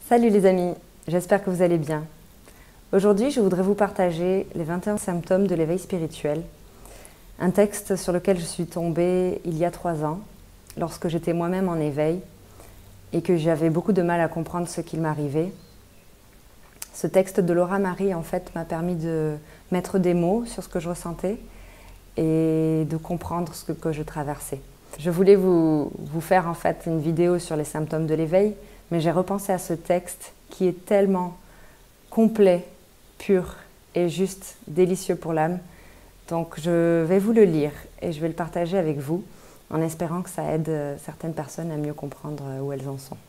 Salut les amis, j'espère que vous allez bien. Aujourd'hui, je voudrais vous partager les 21 symptômes de l'éveil spirituel, un texte sur lequel je suis tombée il y a 3 ans, lorsque j'étais moi-même en éveil et que j'avais beaucoup de mal à comprendre ce qu'il m'arrivait. Ce texte de Laura Marie, en fait, m'a permis de mettre des mots sur ce que je ressentais et de comprendre ce que je traversais. Je voulais vous faire en fait une vidéo sur les symptômes de l'éveil, mais j'ai repensé à ce texte qui est tellement complet, pur et juste délicieux pour l'âme. Donc je vais vous le lire et je vais le partager avec vous en espérant que ça aide certaines personnes à mieux comprendre où elles en sont.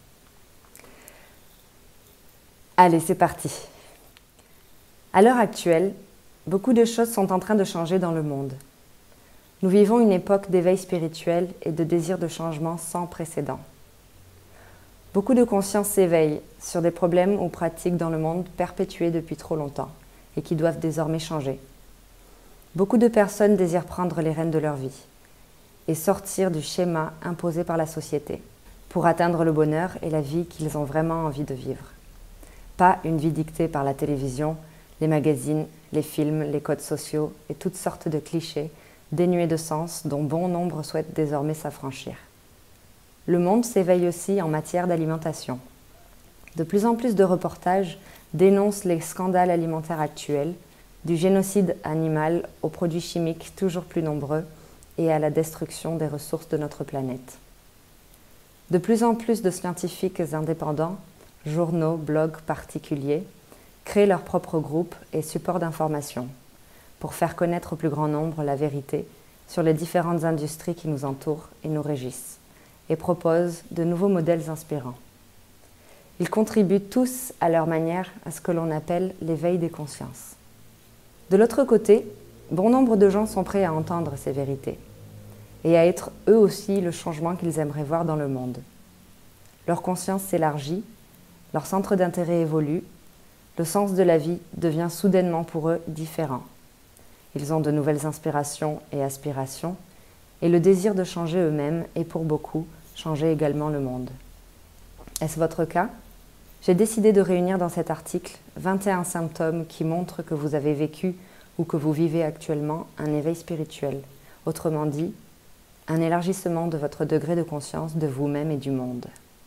Allez, c'est parti. À l'heure actuelle, beaucoup de choses sont en train de changer dans le monde. Nous vivons une époque d'éveil spirituel et de désir de changement sans précédent. Beaucoup de consciences s'éveillent sur des problèmes ou pratiques dans le monde perpétués depuis trop longtemps et qui doivent désormais changer. Beaucoup de personnes désirent prendre les rênes de leur vie et sortir du schéma imposé par la société pour atteindre le bonheur et la vie qu'ils ont vraiment envie de vivre. Pas une vie dictée par la télévision, les magazines, les films, les codes sociaux et toutes sortes de clichés dénués de sens dont bon nombre souhaitent désormais s'affranchir. Le monde s'éveille aussi en matière d'alimentation. De plus en plus de reportages dénoncent les scandales alimentaires actuels, du génocide animal aux produits chimiques toujours plus nombreux et à la destruction des ressources de notre planète. De plus en plus de scientifiques indépendants, journaux, blogs particuliers, créent leurs propres groupes et supports d'information pour faire connaître au plus grand nombre la vérité sur les différentes industries qui nous entourent et nous régissent, et proposent de nouveaux modèles inspirants. Ils contribuent tous à leur manière à ce que l'on appelle l'éveil des consciences. De l'autre côté, bon nombre de gens sont prêts à entendre ces vérités et à être eux aussi le changement qu'ils aimeraient voir dans le monde. Leur conscience s'élargit, leur centre d'intérêt évolue, le sens de la vie devient soudainement pour eux différent. Ils ont de nouvelles inspirations et aspirations, et le désir de changer eux-mêmes et pour beaucoup, changer également le monde. Est-ce votre cas? J'ai décidé de réunir dans cet article 21 symptômes qui montrent que vous avez vécu ou que vous vivez actuellement un éveil spirituel, autrement dit, un élargissement de votre degré de conscience de vous-même et du monde.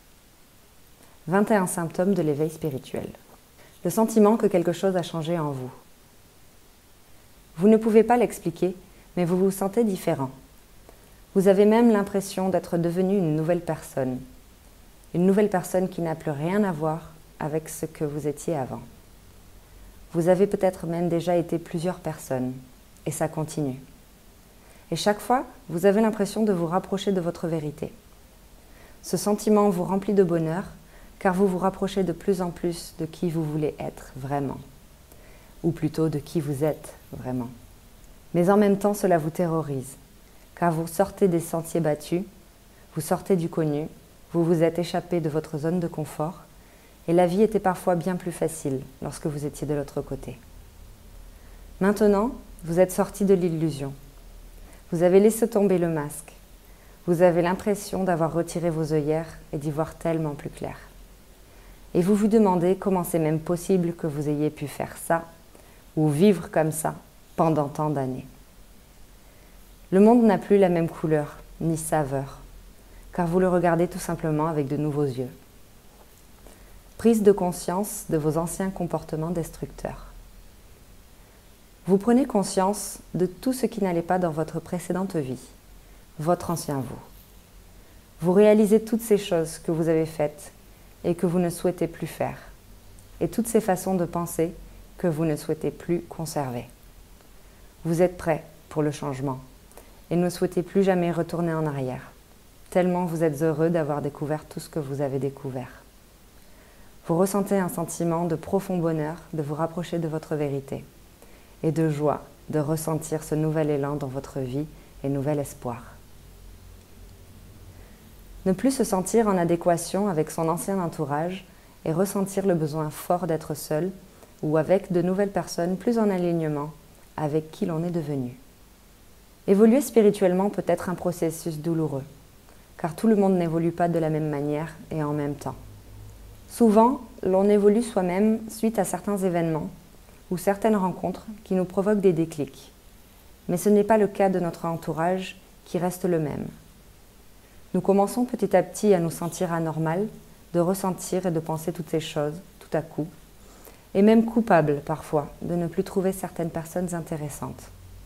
21 symptômes de l'éveil spirituel. Le sentiment que quelque chose a changé en vous. Vous ne pouvez pas l'expliquer, mais vous vous sentez différent. Vous avez même l'impression d'être devenu une nouvelle personne qui n'a plus rien à voir avec ce que vous étiez avant. Vous avez peut-être même déjà été plusieurs personnes, et ça continue. Et chaque fois, vous avez l'impression de vous rapprocher de votre vérité. Ce sentiment vous remplit de bonheur, car vous vous rapprochez de plus en plus de qui vous voulez être vraiment, ou plutôt de qui vous êtes vraiment. Mais en même temps, cela vous terrorise, car vous sortez des sentiers battus, vous sortez du connu, vous vous êtes échappé de votre zone de confort, et la vie était parfois bien plus facile lorsque vous étiez de l'autre côté. Maintenant, vous êtes sorti de l'illusion. Vous avez laissé tomber le masque. Vous avez l'impression d'avoir retiré vos œillères et d'y voir tellement plus clair. Et vous vous demandez comment c'est même possible que vous ayez pu faire ça, ou vivre comme ça, pendant tant d'années. Le monde n'a plus la même couleur, ni saveur, car vous le regardez tout simplement avec de nouveaux yeux. Prise de conscience de vos anciens comportements destructeurs. Vous prenez conscience de tout ce qui n'allait pas dans votre précédente vie, votre ancien vous. Vous réalisez toutes ces choses que vous avez faites et que vous ne souhaitez plus faire, et toutes ces façons de penser que vous ne souhaitez plus conserver. Vous êtes prêt pour le changement et ne souhaitez plus jamais retourner en arrière, tellement vous êtes heureux d'avoir découvert tout ce que vous avez découvert. Vous ressentez un sentiment de profond bonheur de vous rapprocher de votre vérité et de joie de ressentir ce nouvel élan dans votre vie et nouvel espoir. Ne plus se sentir en adéquation avec son ancien entourage et ressentir le besoin fort d'être seul ou avec de nouvelles personnes plus en alignement avec qui l'on est devenu. Évoluer spirituellement peut être un processus douloureux, car tout le monde n'évolue pas de la même manière et en même temps. Souvent, l'on évolue soi-même suite à certains événements ou certaines rencontres qui nous provoquent des déclics. Mais ce n'est pas le cas de notre entourage qui reste le même. Nous commençons petit à petit à nous sentir anormal, de ressentir et de penser toutes ces choses, tout à coup, et même coupables parfois de ne plus trouver certaines personnes intéressantes.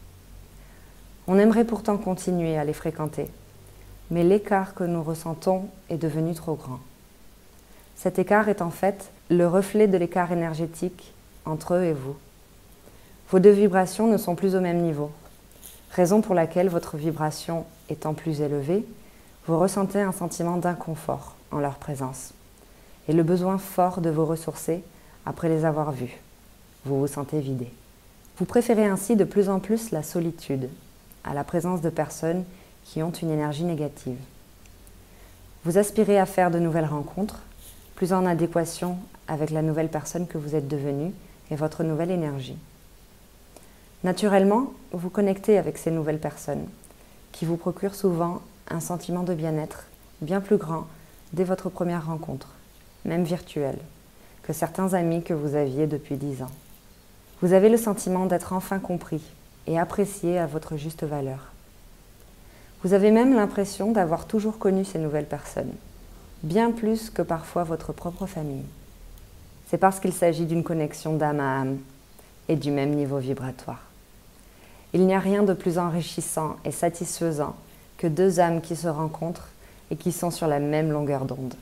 On aimerait pourtant continuer à les fréquenter, mais l'écart que nous ressentons est devenu trop grand. Cet écart est en fait le reflet de l'écart énergétique entre eux et vous. Vos deux vibrations ne sont plus au même niveau, raison pour laquelle votre vibration étant plus élevée, vous ressentez un sentiment d'inconfort en leur présence et le besoin fort de vous ressourcer après les avoir vus. Vous vous sentez vidé. Vous préférez ainsi de plus en plus la solitude à la présence de personnes qui ont une énergie négative. Vous aspirez à faire de nouvelles rencontres, plus en adéquation avec la nouvelle personne que vous êtes devenue et votre nouvelle énergie. Naturellement, vous connectez avec ces nouvelles personnes qui vous procurent souvent un sentiment de bien-être bien plus grand dès votre première rencontre, même virtuelle, que certains amis que vous aviez depuis 10 ans. Vous avez le sentiment d'être enfin compris et apprécié à votre juste valeur. Vous avez même l'impression d'avoir toujours connu ces nouvelles personnes, bien plus que parfois votre propre famille. C'est parce qu'il s'agit d'une connexion d'âme à âme et du même niveau vibratoire. Il n'y a rien de plus enrichissant et satisfaisant que deux âmes qui se rencontrent et qui sont sur la même longueur d'onde.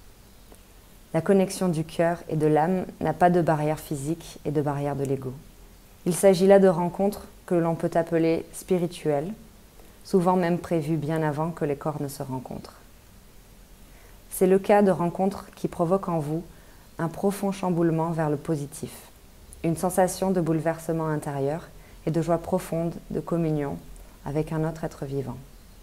La connexion du cœur et de l'âme n'a pas de barrière physique et de barrière de l'ego. Il s'agit là de rencontres que l'on peut appeler spirituelles, souvent même prévues bien avant que les corps ne se rencontrent. C'est le cas de rencontres qui provoquent en vous un profond chamboulement vers le positif, une sensation de bouleversement intérieur et de joie profonde de communion avec un autre être vivant.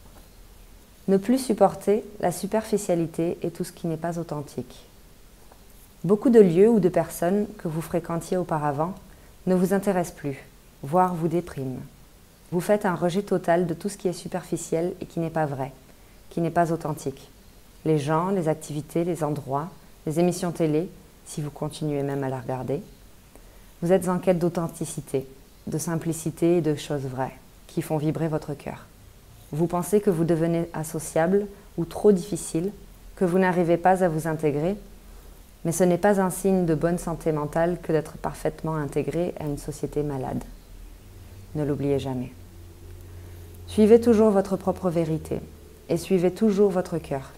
Ne plus supporter la superficialité et tout ce qui n'est pas authentique. Beaucoup de lieux ou de personnes que vous fréquentiez auparavant ne vous intéressent plus, voire vous dépriment. Vous faites un rejet total de tout ce qui est superficiel et qui n'est pas vrai, qui n'est pas authentique. Les gens, les activités, les endroits, les émissions télé, si vous continuez même à la regarder. Vous êtes en quête d'authenticité, de simplicité et de choses vraies, qui font vibrer votre cœur. Vous pensez que vous devenez associable ou trop difficile, que vous n'arrivez pas à vous intégrer, mais ce n'est pas un signe de bonne santé mentale que d'être parfaitement intégré à une société malade. Ne l'oubliez jamais. Suivez toujours votre propre vérité et suivez toujours votre cœur.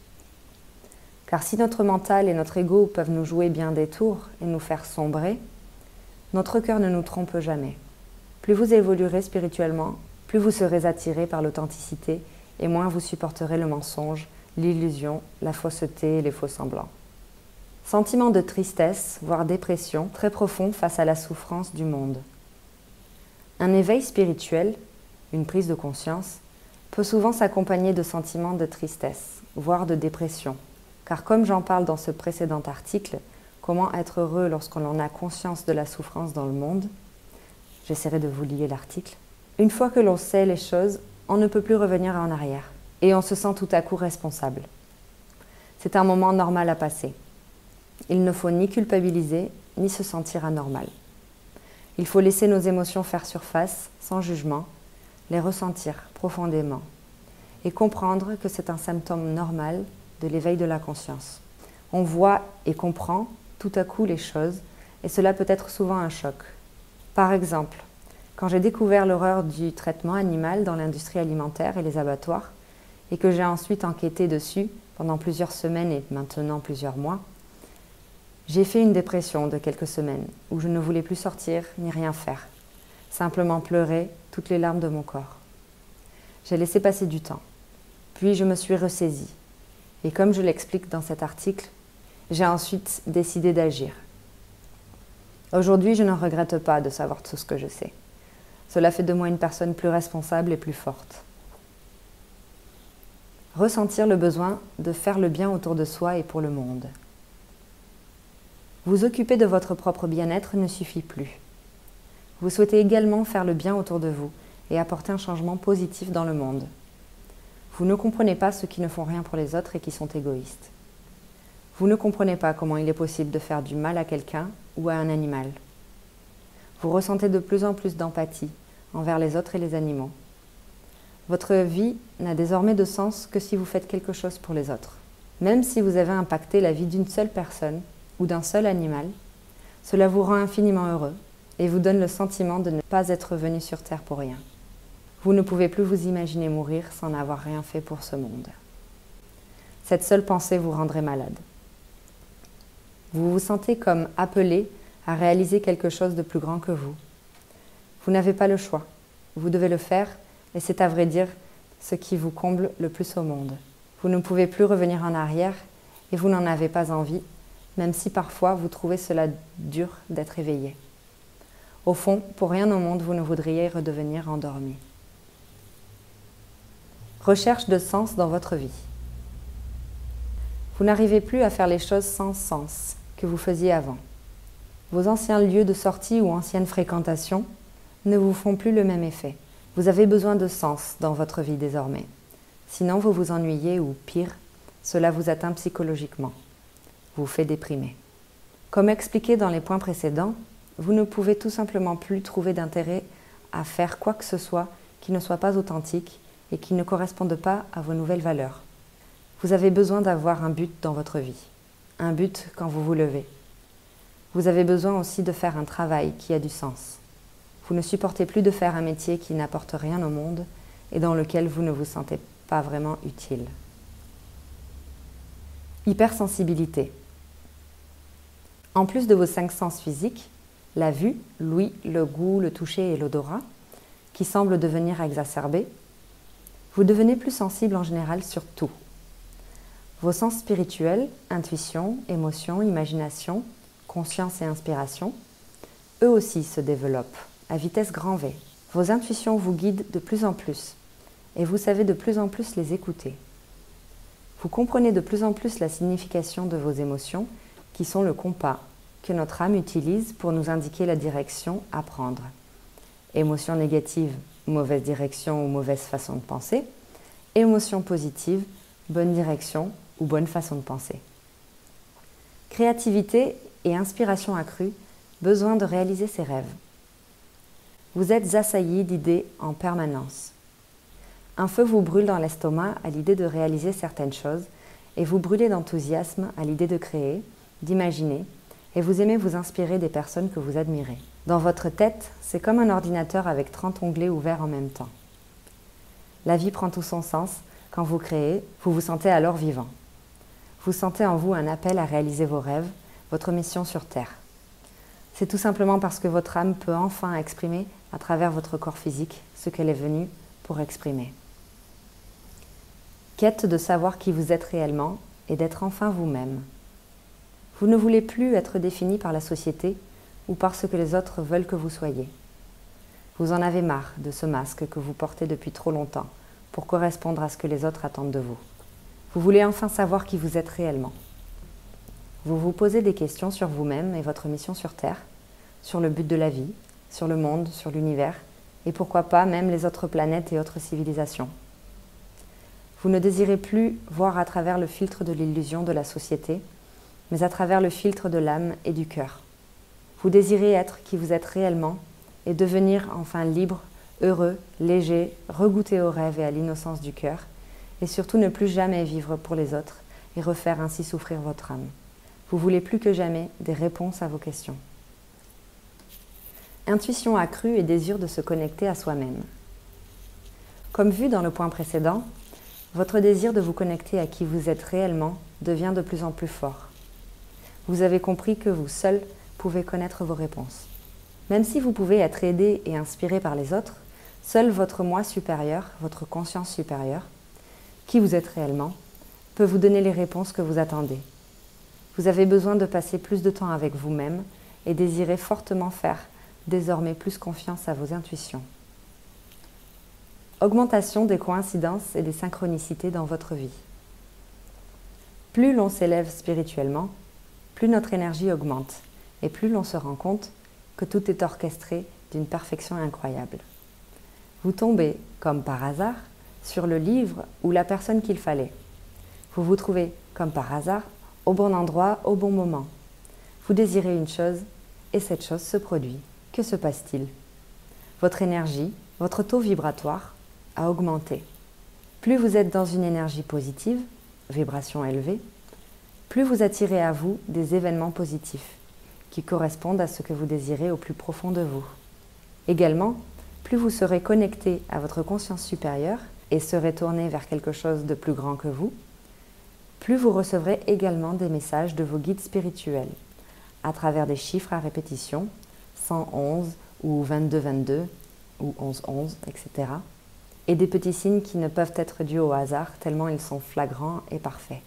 Car si notre mental et notre ego peuvent nous jouer bien des tours et nous faire sombrer, notre cœur ne nous trompe jamais. Plus vous évoluerez spirituellement, plus vous serez attiré par l'authenticité et moins vous supporterez le mensonge, l'illusion, la fausseté et les faux semblants. Sentiment de tristesse, voire dépression, très profond face à la souffrance du monde. Un éveil spirituel, une prise de conscience, peut souvent s'accompagner de sentiments de tristesse, voire de dépression. Car comme j'en parle dans ce précédent article, comment être heureux lorsqu'on en a conscience de la souffrance dans le monde, j'essaierai de vous lier l'article. Une fois que l'on sait les choses, on ne peut plus revenir en arrière et on se sent tout à coup responsable. C'est un moment normal à passer. Il ne faut ni culpabiliser, ni se sentir anormal. Il faut laisser nos émotions faire surface, sans jugement, les ressentir profondément et comprendre que c'est un symptôme normal de l'éveil de la conscience. On voit et comprend tout à coup les choses et cela peut être souvent un choc. Par exemple, quand j'ai découvert l'horreur du traitement animal dans l'industrie alimentaire et les abattoirs et que j'ai ensuite enquêté dessus pendant plusieurs semaines et maintenant plusieurs mois, j'ai fait une dépression de quelques semaines où je ne voulais plus sortir ni rien faire, simplement pleurer toutes les larmes de mon corps. J'ai laissé passer du temps, puis je me suis ressaisie. Et comme je l'explique dans cet article, j'ai ensuite décidé d'agir. Aujourd'hui, je ne regrette pas de savoir tout ce que je sais. Cela fait de moi une personne plus responsable et plus forte. Ressentir le besoin de faire le bien autour de soi et pour le monde. Vous occuper de votre propre bien-être ne suffit plus. Vous souhaitez également faire le bien autour de vous et apporter un changement positif dans le monde. Vous ne comprenez pas ceux qui ne font rien pour les autres et qui sont égoïstes. Vous ne comprenez pas comment il est possible de faire du mal à quelqu'un ou à un animal. Vous ressentez de plus en plus d'empathie envers les autres et les animaux. Votre vie n'a désormais de sens que si vous faites quelque chose pour les autres. Même si vous avez impacté la vie d'une seule personne ou d'un seul animal, cela vous rend infiniment heureux et vous donne le sentiment de ne pas être venu sur Terre pour rien. Vous ne pouvez plus vous imaginer mourir sans n'avoir rien fait pour ce monde. Cette seule pensée vous rendrait malade. Vous vous sentez comme appelé à réaliser quelque chose de plus grand que vous. Vous n'avez pas le choix. Vous devez le faire et c'est à vrai dire ce qui vous comble le plus au monde. Vous ne pouvez plus revenir en arrière et vous n'en avez pas envie, même si parfois vous trouvez cela dur d'être éveillé. Au fond, pour rien au monde, vous ne voudriez redevenir endormi. Recherche de sens dans votre vie. Vous n'arrivez plus à faire les choses sans sens que vous faisiez avant. Vos anciens lieux de sortie ou anciennes fréquentations ne vous font plus le même effet. Vous avez besoin de sens dans votre vie désormais. Sinon, vous vous ennuyez ou pire, cela vous atteint psychologiquement. Vous fait déprimer. Comme expliqué dans les points précédents, vous ne pouvez tout simplement plus trouver d'intérêt à faire quoi que ce soit qui ne soit pas authentique et qui ne corresponde pas à vos nouvelles valeurs. Vous avez besoin d'avoir un but dans votre vie, un but quand vous vous levez. Vous avez besoin aussi de faire un travail qui a du sens. Vous ne supportez plus de faire un métier qui n'apporte rien au monde et dans lequel vous ne vous sentez pas vraiment utile. Hypersensibilité. En plus de vos 5 sens physiques, la vue, l'ouïe, le goût, le toucher et l'odorat, qui semblent devenir exacerbés, vous devenez plus sensible en général sur tout. Vos sens spirituels, intuition, émotion, imagination, conscience et inspiration, eux aussi se développent à vitesse grand V. Vos intuitions vous guident de plus en plus et vous savez de plus en plus les écouter. Vous comprenez de plus en plus la signification de vos émotions qui sont le compas que notre âme utilise pour nous indiquer la direction à prendre. Émotion négative, mauvaise direction ou mauvaise façon de penser. Émotion positive, bonne direction ou bonne façon de penser. Créativité et inspiration accrue, besoin de réaliser ses rêves. Vous êtes assailli d'idées en permanence. Un feu vous brûle dans l'estomac à l'idée de réaliser certaines choses et vous brûlez d'enthousiasme à l'idée de créer, d'imaginer et vous aimez vous inspirer des personnes que vous admirez. Dans votre tête, c'est comme un ordinateur avec 30 onglets ouverts en même temps. La vie prend tout son sens. Quand vous créez, vous vous sentez alors vivant. Vous sentez en vous un appel à réaliser vos rêves, votre mission sur Terre. C'est tout simplement parce que votre âme peut enfin exprimer à travers votre corps physique ce qu'elle est venue pour exprimer. Quête de savoir qui vous êtes réellement et d'être enfin vous-même. Vous ne voulez plus être défini par la société ou par ce que les autres veulent que vous soyez. Vous en avez marre de ce masque que vous portez depuis trop longtemps pour correspondre à ce que les autres attendent de vous. Vous voulez enfin savoir qui vous êtes réellement. Vous vous posez des questions sur vous-même et votre mission sur Terre, sur le but de la vie, sur le monde, sur l'univers, et pourquoi pas même les autres planètes et autres civilisations. Vous ne désirez plus voir à travers le filtre de l'illusion de la société, mais à travers le filtre de l'âme et du cœur. Vous désirez être qui vous êtes réellement et devenir enfin libre, heureux, léger, regoûter aux rêves et à l'innocence du cœur, et surtout ne plus jamais vivre pour les autres et refaire ainsi souffrir votre âme. Vous voulez plus que jamais des réponses à vos questions. Intuition accrue et désir de se connecter à soi-même. Comme vu dans le point précédent, votre désir de vous connecter à qui vous êtes réellement devient de plus en plus fort. Vous avez compris que vous seul pouvez connaître vos réponses. Même si vous pouvez être aidé et inspiré par les autres, seul votre moi supérieur, votre conscience supérieure, qui vous êtes réellement, peut vous donner les réponses que vous attendez. Vous avez besoin de passer plus de temps avec vous-même et désirez fortement faire désormais plus confiance à vos intuitions. Augmentation des coïncidences et des synchronicités dans votre vie. Plus l'on s'élève spirituellement, plus notre énergie augmente et plus l'on se rend compte que tout est orchestré d'une perfection incroyable. Vous tombez, comme par hasard, sur le livre ou la personne qu'il fallait. Vous vous trouvez, comme par hasard, au bon endroit, au bon moment. Vous désirez une chose et cette chose se produit. Que se passe-t-il? Votre énergie, votre taux vibratoire a augmenté. Plus vous êtes dans une énergie positive, vibration élevée, plus vous attirez à vous des événements positifs qui correspondent à ce que vous désirez au plus profond de vous. Également, plus vous serez connecté à votre conscience supérieure et serez tourné vers quelque chose de plus grand que vous, plus vous recevrez également des messages de vos guides spirituels à travers des chiffres à répétition, 111 ou 22-22 ou 11-11, etc. et des petits signes qui ne peuvent être dus au hasard tellement ils sont flagrants et parfaits.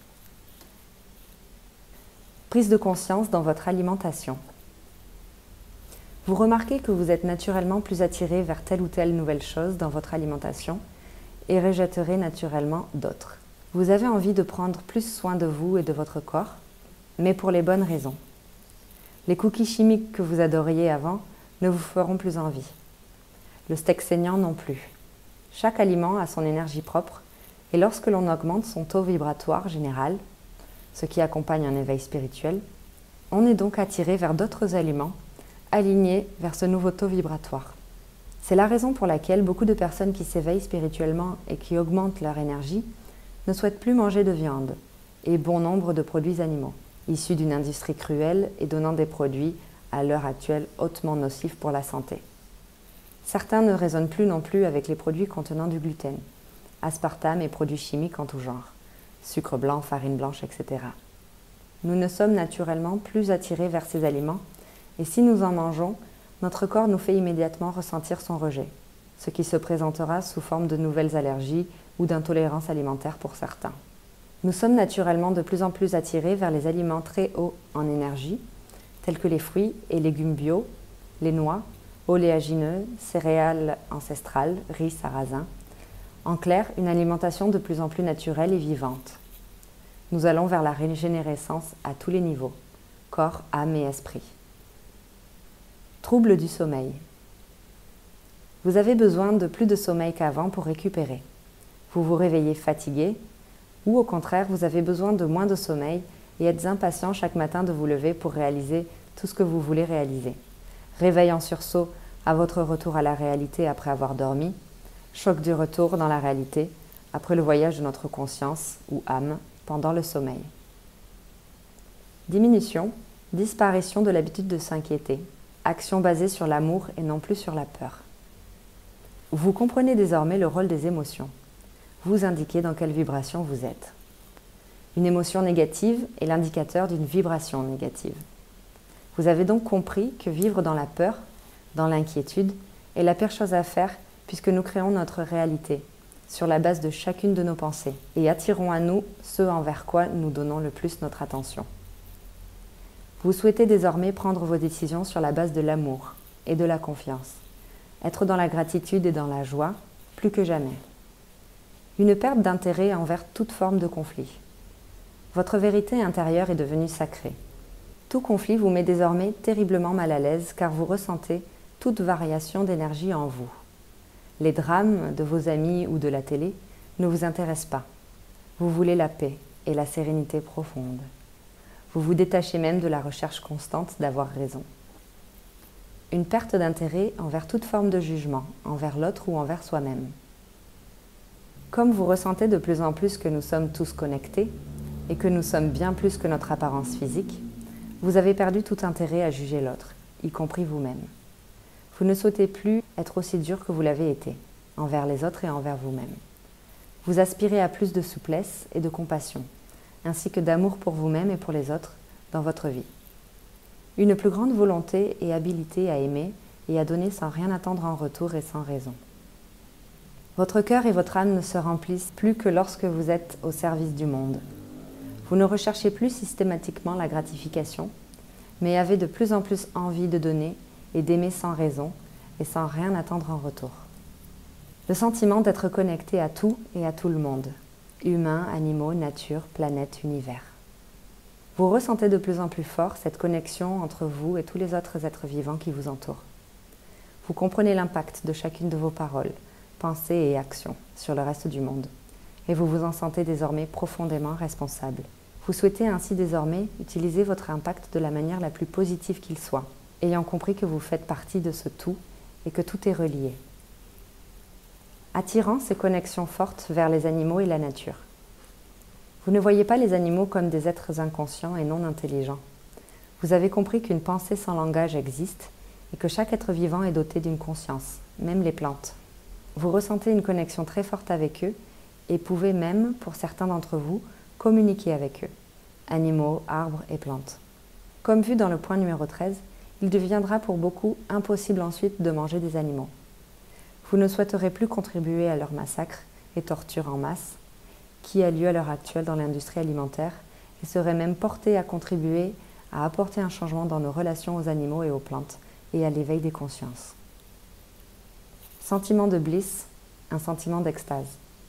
Prise de conscience dans votre alimentation. Vous remarquez que vous êtes naturellement plus attiré vers telle ou telle nouvelle chose dans votre alimentation et rejetterez naturellement d'autres. Vous avez envie de prendre plus soin de vous et de votre corps, mais pour les bonnes raisons. Les cookies chimiques que vous adoriez avant ne vous feront plus envie. Le steak saignant non plus. Chaque aliment a son énergie propre et lorsque l'on augmente son taux vibratoire général, ce qui accompagne un éveil spirituel, on est donc attiré vers d'autres aliments alignés vers ce nouveau taux vibratoire. C'est la raison pour laquelle beaucoup de personnes qui s'éveillent spirituellement et qui augmentent leur énergie ne souhaitent plus manger de viande et bon nombre de produits animaux, issus d'une industrie cruelle et donnant des produits à l'heure actuelle hautement nocifs pour la santé. Certains ne raisonnent plus non plus avec les produits contenant du gluten, aspartame et produits chimiques en tout genre, sucre blanc, farine blanche, etc. Nous ne sommes naturellement plus attirés vers ces aliments et si nous en mangeons, notre corps nous fait immédiatement ressentir son rejet, ce qui se présentera sous forme de nouvelles allergies ou d'intolérance alimentaire pour certains. Nous sommes naturellement de plus en plus attirés vers les aliments très hauts en énergie, tels que les fruits et légumes bio, les noix, oléagineux, céréales ancestrales, riz, sarrasin. En clair, une alimentation de plus en plus naturelle et vivante. Nous allons vers la régénérescence à tous les niveaux, corps, âme et esprit. Troubles du sommeil. Vous avez besoin de plus de sommeil qu'avant pour récupérer. Vous vous réveillez fatigué ou au contraire, vous avez besoin de moins de sommeil et êtes impatient chaque matin de vous lever pour réaliser tout ce que vous voulez réaliser. Réveil en sursaut à votre retour à la réalité après avoir dormi, choc du retour dans la réalité après le voyage de notre conscience ou âme pendant le sommeil. Diminution, disparition de l'habitude de s'inquiéter, action basée sur l'amour et non plus sur la peur. Vous comprenez désormais le rôle des émotions. Vous indiquez dans quelle vibration vous êtes. Une émotion négative est l'indicateur d'une vibration négative. Vous avez donc compris que vivre dans la peur, dans l'inquiétude, est la pire chose à faire puisque nous créons notre réalité sur la base de chacune de nos pensées et attirons à nous ce envers quoi nous donnons le plus notre attention. Vous souhaitez désormais prendre vos décisions sur la base de l'amour et de la confiance, être dans la gratitude et dans la joie plus que jamais. Une perte d'intérêt envers toute forme de conflit. Votre vérité intérieure est devenue sacrée. Tout conflit vous met désormais terriblement mal à l'aise car vous ressentez toute variation d'énergie en vous. Les drames de vos amis ou de la télé ne vous intéressent pas. Vous voulez la paix et la sérénité profonde. Vous vous détachez même de la recherche constante d'avoir raison. Une perte d'intérêt envers toute forme de jugement, envers l'autre ou envers soi-même. Comme vous ressentez de plus en plus que nous sommes tous connectés et que nous sommes bien plus que notre apparence physique, vous avez perdu tout intérêt à juger l'autre, y compris vous-même. Vous ne souhaitez plus être aussi dur que vous l'avez été, envers les autres et envers vous-même. Vous aspirez à plus de souplesse et de compassion, ainsi que d'amour pour vous-même et pour les autres dans votre vie. Une plus grande volonté et habilité à aimer et à donner sans rien attendre en retour et sans raison. Votre cœur et votre âme ne se remplissent plus que lorsque vous êtes au service du monde. Vous ne recherchez plus systématiquement la gratification, mais avez de plus en plus envie de donner et d'aimer sans raison et sans rien attendre en retour. Le sentiment d'être connecté à tout et à tout le monde, humains, animaux, nature, planète, univers. Vous ressentez de plus en plus fort cette connexion entre vous et tous les autres êtres vivants qui vous entourent. Vous comprenez l'impact de chacune de vos paroles, pensées et actions sur le reste du monde, et vous vous en sentez désormais profondément responsable Vous souhaitez ainsi désormais utiliser votre impact de la manière la plus positive qu'il soit, ayant compris que vous faites partie de ce tout et que tout est relié. Attirant ces connexions fortes vers les animaux et la nature. Vous ne voyez pas les animaux comme des êtres inconscients et non intelligents. Vous avez compris qu'une pensée sans langage existe et que chaque être vivant est doté d'une conscience, même les plantes. Vous ressentez une connexion très forte avec eux et pouvez même, pour certains d'entre vous, communiquer avec eux, animaux, arbres et plantes. Comme vu dans le point numéro 13, il deviendra pour beaucoup impossible ensuite de manger des animaux. Vous ne souhaiterez plus contribuer à leur massacre et torture en masse, qui a lieu à l'heure actuelle dans l'industrie alimentaire, et serez même porté à contribuer à apporter un changement dans nos relations aux animaux et aux plantes, et à l'éveil des consciences. Sentiment de bliss, un sentiment d'extase.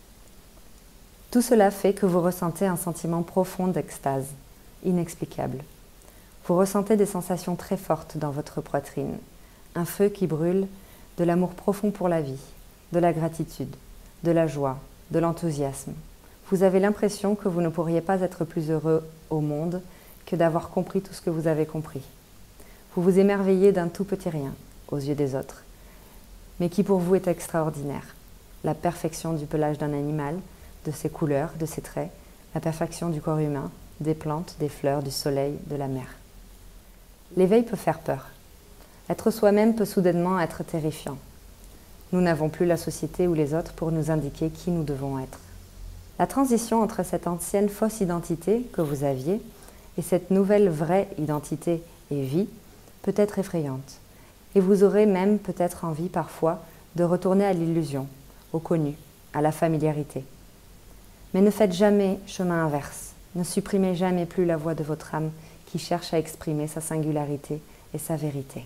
Tout cela fait que vous ressentez un sentiment profond d'extase, inexplicable. Vous ressentez des sensations très fortes dans votre poitrine, un feu qui brûle, de l'amour profond pour la vie, de la gratitude, de la joie, de l'enthousiasme. Vous avez l'impression que vous ne pourriez pas être plus heureux au monde que d'avoir compris tout ce que vous avez compris. Vous vous émerveillez d'un tout petit rien, aux yeux des autres, mais qui pour vous est extraordinaire. La perfection du pelage d'un animal, de ses couleurs, de ses traits, la perfection du corps humain, des plantes, des fleurs, du soleil, de la mer. L'éveil peut faire peur. Être soi-même peut soudainement être terrifiant. Nous n'avons plus la société ou les autres pour nous indiquer qui nous devons être. La transition entre cette ancienne fausse identité que vous aviez et cette nouvelle vraie identité et vie peut être effrayante. Et vous aurez même peut-être envie parfois de retourner à l'illusion, au connu, à la familiarité. Mais ne faites jamais chemin inverse. Ne supprimez jamais plus la voix de votre âme qui cherche à exprimer sa singularité et sa vérité.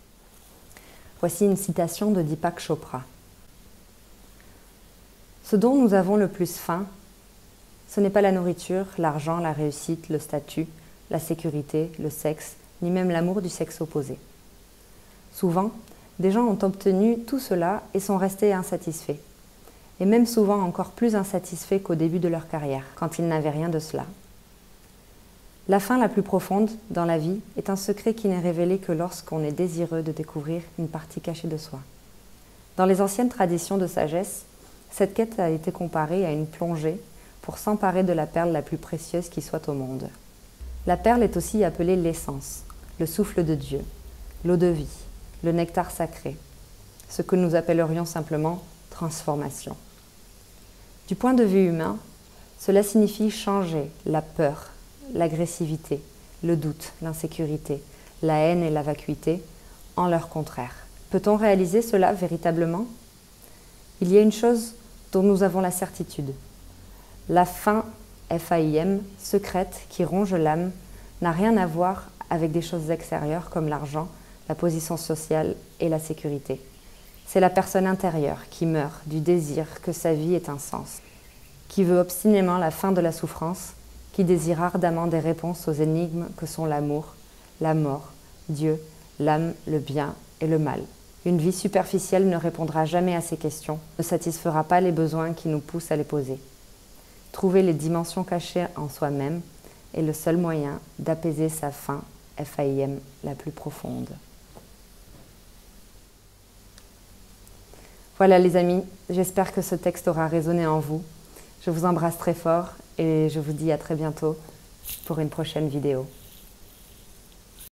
Voici une citation de Deepak Chopra. Ce dont nous avons le plus faim, ce n'est pas la nourriture, l'argent, la réussite, le statut, la sécurité, le sexe, ni même l'amour du sexe opposé. Souvent, des gens ont obtenu tout cela et sont restés insatisfaits. Et même souvent encore plus insatisfaits qu'au début de leur carrière, quand ils n'avaient rien de cela. La faim la plus profonde dans la vie est un secret qui n'est révélé que lorsqu'on est désireux de découvrir une partie cachée de soi. Dans les anciennes traditions de sagesse, cette quête a été comparée à une plongée pour s'emparer de la perle la plus précieuse qui soit au monde. La perle est aussi appelée l'essence, le souffle de Dieu, l'eau de vie, le nectar sacré, ce que nous appellerions simplement transformation. Du point de vue humain, cela signifie changer la peur, l'agressivité, le doute, l'insécurité, la haine et la vacuité en leur contraire. Peut-on réaliser cela véritablement? Il y a une chose dont nous avons la certitude. La faim, F-A-I-M, secrète, qui ronge l'âme, n'a rien à voir avec des choses extérieures comme l'argent, la position sociale et la sécurité. C'est la personne intérieure qui meurt du désir que sa vie ait un sens, qui veut obstinément la fin de la souffrance, qui désire ardemment des réponses aux énigmes que sont l'amour, la mort, Dieu, l'âme, le bien et le mal. Une vie superficielle ne répondra jamais à ces questions, ne satisfera pas les besoins qui nous poussent à les poser. Trouver les dimensions cachées en soi-même est le seul moyen d'apaiser sa faim, F-A-I-M, la plus profonde. Voilà les amis, j'espère que ce texte aura résonné en vous. Je vous embrasse très fort et je vous dis à très bientôt pour une prochaine vidéo.